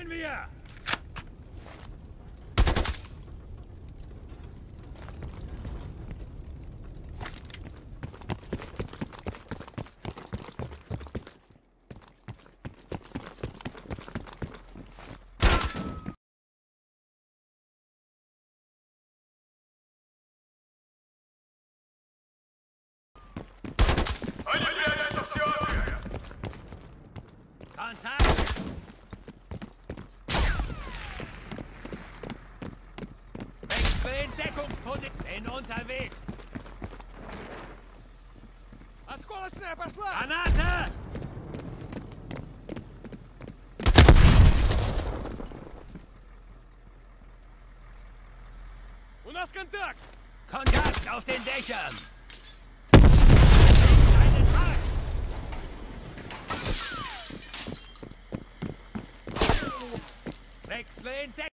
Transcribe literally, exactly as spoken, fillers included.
wir! Kontakt! Wechsel in Deckungsposition. Bin unterwegs. Осколочная пошла! Granate! У нас контакт! Kontakt auf den Dächern! Wechsel in Deckung!